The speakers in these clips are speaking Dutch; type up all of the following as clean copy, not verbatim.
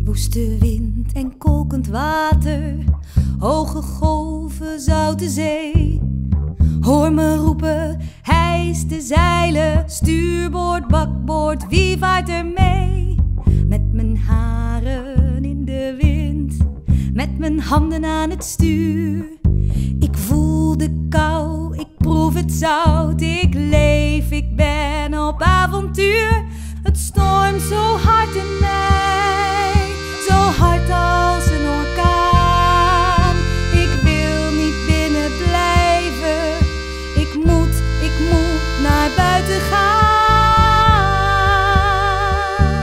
Woeste wind en kokend water, hoge golven, zoute zee. Hoor me roepen, hijs de zeilen, stuurboord, bakboord, wie vaart er mee? Met mijn haren in de wind, met mijn handen aan het stuur. Ik voel de kou, ik proef het zout, ik leef, ik ben op avontuur. Het stormt zo hard in mij, zo hard als een orkaan. Ik wil niet binnen blijven, ik moet naar buiten gaan.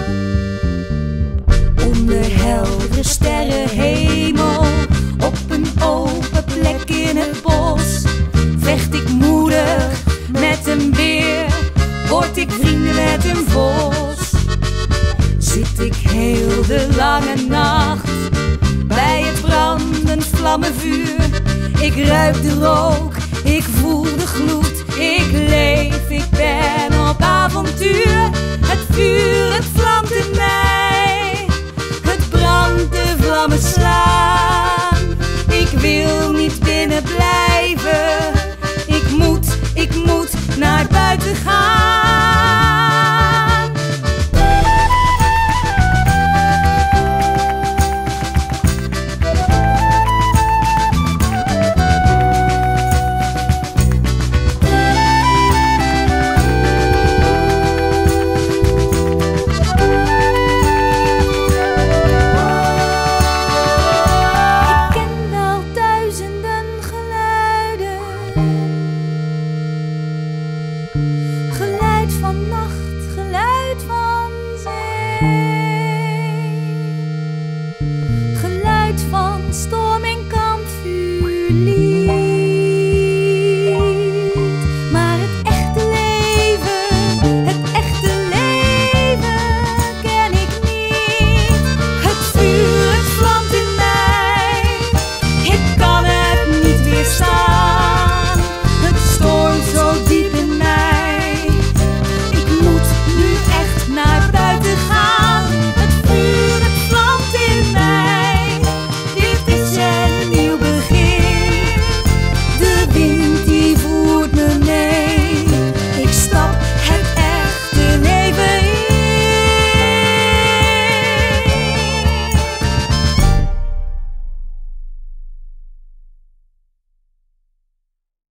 Onder heldere sterrenhemel, op een open plek in het bos, vecht ik moedig met een beer, word ik vrienden met een vos. Zit ik heel de lange nacht bij het brandend vlammenvuur. Ik ruik de rook, ik voel de gloed, ik leef, ik ben op avontuur. Het vuur, het vlamt in mij, het brandt, de vlammen slaan. Ik wil niet binnen blijven, ik moet naar buiten gaan. Ik ken wel duizenden geluiden, geluid van nacht,